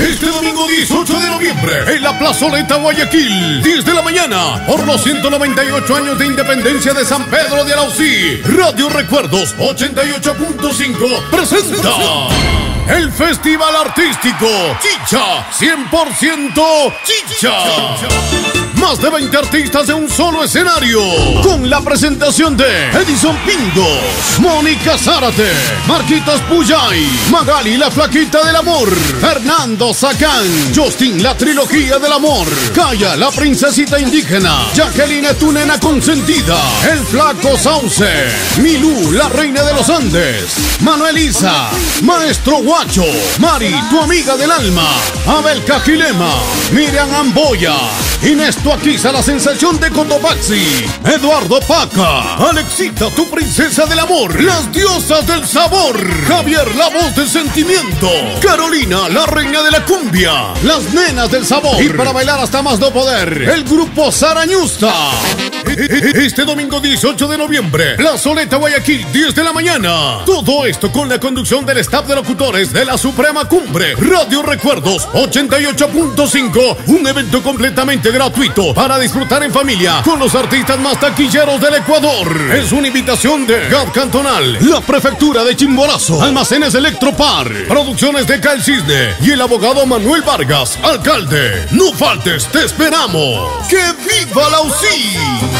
Este domingo 18 de noviembre en la Plazoleta Guayaquil, 10 de la mañana, por los 198 años de independencia de San Pedro de Alausí. Radio Recuerdos 88.5 presenta el Festival Artístico Chicha, 100% Chicha. Más de 20 artistas de un solo escenario, con la presentación de Edison Pingo, Mónica Zárate, Marquitos Puyay, Magali la Flaquita del Amor, Fernando Sacán, Justin la Trilogía del Amor, Kaya la Princesita Indígena, Jacqueline tu Nena Consentida, El Flaco Sauce, Milú la Reina de los Andes, Manuel Isa, Maestro Guacho, Mari tu Amiga del Alma, Abel Cajilema, Miriam Amboya, Inés Tuaquiza la Sensación de Cotopaxi, Eduardo Paca, Alexita tu Princesa del Amor, Las Diosas del Sabor, Javier la Voz del Sentimiento, Carolina la Reina de la Cumbia, Las Nenas del Sabor, y para bailar hasta más no poder, el grupo Sarañusta. Este domingo 18 de noviembre, Plazoleta Guayaquil, 10 de la mañana. Todo esto con la conducción del staff de locutores de la Suprema Cumbre. Radio Recuerdos 88.5, un evento completamente gratuito para disfrutar en familia con los artistas más taquilleros del Ecuador. Es una invitación de GAD Cantonal, la Prefectura de Chimborazo, Almacenes Electropar, Producciones de Cal Cisne y el abogado Manuel Vargas, alcalde. No faltes, te esperamos. ¡Que viva la UCI!